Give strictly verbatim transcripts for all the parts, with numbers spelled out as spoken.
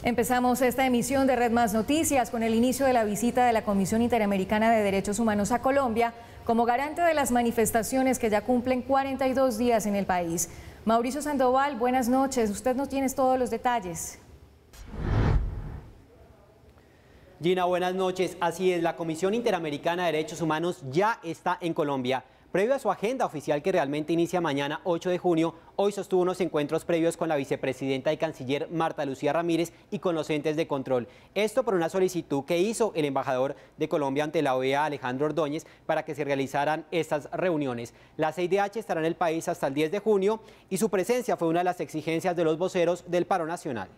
Empezamos esta emisión de Red Más Noticias con el inicio de la visita de la Comisión Interamericana de Derechos Humanos a Colombia como garante de las manifestaciones que ya cumplen cuarenta y dos días en el país. Mauricio Sandoval, buenas noches. Usted nos tiene todos los detalles. Gina, buenas noches. Así es, la Comisión Interamericana de Derechos Humanos ya está en Colombia. Previo a su agenda oficial que realmente inicia mañana ocho de junio, hoy sostuvo unos encuentros previos con la vicepresidenta y canciller Marta Lucía Ramírez y con los entes de control. Esto por una solicitud que hizo el embajador de Colombia ante la O E A, Alejandro Ordóñez, para que se realizaran estas reuniones. La C I D H estará en el país hasta el diez de junio y su presencia fue una de las exigencias de los voceros del paro nacional.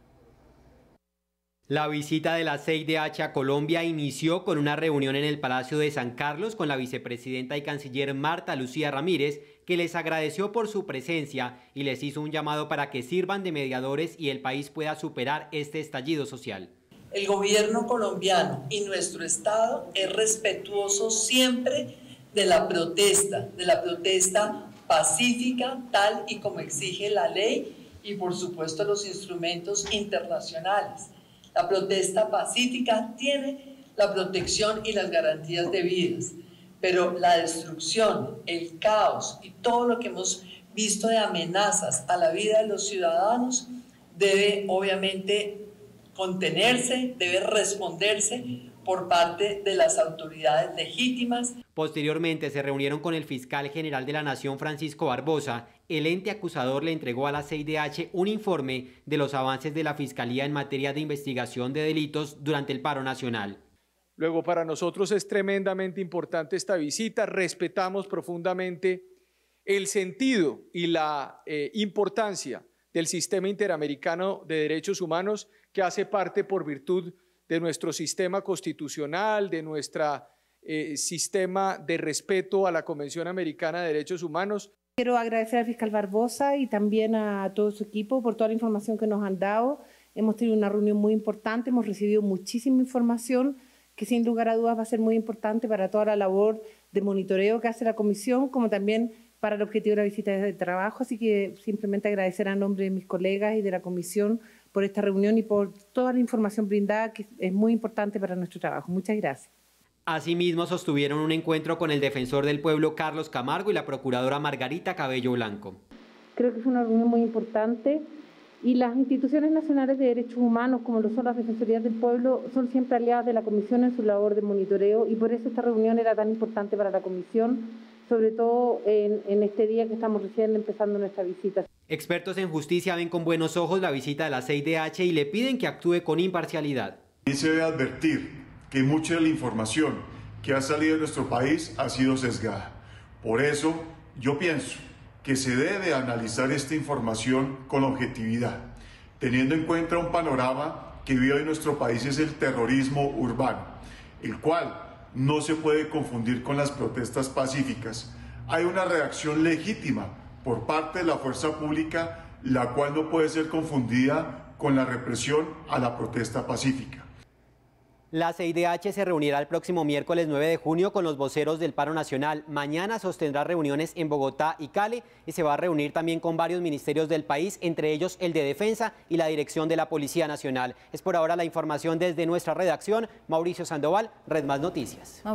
La visita de la C I D H a Colombia inició con una reunión en el Palacio de San Carlos con la vicepresidenta y canciller Marta Lucía Ramírez, que les agradeció por su presencia y les hizo un llamado para que sirvan de mediadores y el país pueda superar este estallido social. El gobierno colombiano y nuestro Estado es respetuoso siempre de la protesta, de la protesta pacífica, tal y como exige la ley y por supuesto los instrumentos internacionales. La protesta pacífica tiene la protección y las garantías debidas, pero la destrucción, el caos y todo lo que hemos visto de amenazas a la vida de los ciudadanos debe obviamente contenerse, debe responderse por parte de las autoridades legítimas. Posteriormente se reunieron con el fiscal general de la Nación, Francisco Barbosa. El ente acusador le entregó a la C I D H un informe de los avances de la Fiscalía en materia de investigación de delitos durante el paro nacional. Luego, para nosotros es tremendamente importante esta visita. Respetamos profundamente el sentido y la eh, importancia del sistema interamericano de derechos humanos, que hace parte por virtud de nuestro sistema constitucional, de nuestro eh, sistema de respeto a la Convención Americana de Derechos Humanos. Quiero agradecer al fiscal Barbosa y también a todo su equipo por toda la información que nos han dado. Hemos tenido una reunión muy importante, hemos recibido muchísima información que sin lugar a dudas va a ser muy importante para toda la labor de monitoreo que hace la comisión, como también para el objetivo de la visita de trabajo. Así que simplemente agradecer a nombre de mis colegas y de la comisión por esta reunión y por toda la información brindada, que es muy importante para nuestro trabajo. Muchas gracias. Asimismo, sostuvieron un encuentro con el defensor del pueblo Carlos Camargo y la procuradora Margarita Cabello Blanco. Creo que fue una reunión muy importante y las instituciones nacionales de derechos humanos, como lo son las defensorías del pueblo, son siempre aliadas de la comisión en su labor de monitoreo y por eso esta reunión era tan importante para la comisión, sobre todo en, en este día que estamos recién empezando nuestra visita. Expertos en justicia ven con buenos ojos la visita de la C I D H y le piden que actúe con imparcialidad. Y se debe advertir que mucha de la información que ha salido de nuestro país ha sido sesgada. Por eso yo pienso que se debe analizar esta información con objetividad, teniendo en cuenta un panorama que vive hoy nuestro país, es el terrorismo urbano, el cual no se puede confundir con las protestas pacíficas. Hay una reacción legítima por parte de la fuerza pública, la cual no puede ser confundida con la represión a la protesta pacífica. La C I D H se reunirá el próximo miércoles nueve de junio con los voceros del paro nacional. Mañana sostendrá reuniones en Bogotá y Cali y se va a reunir también con varios ministerios del país, entre ellos el de Defensa y la dirección de la Policía Nacional. Es por ahora la información desde nuestra redacción. Mauricio Sandoval, Red Más Noticias.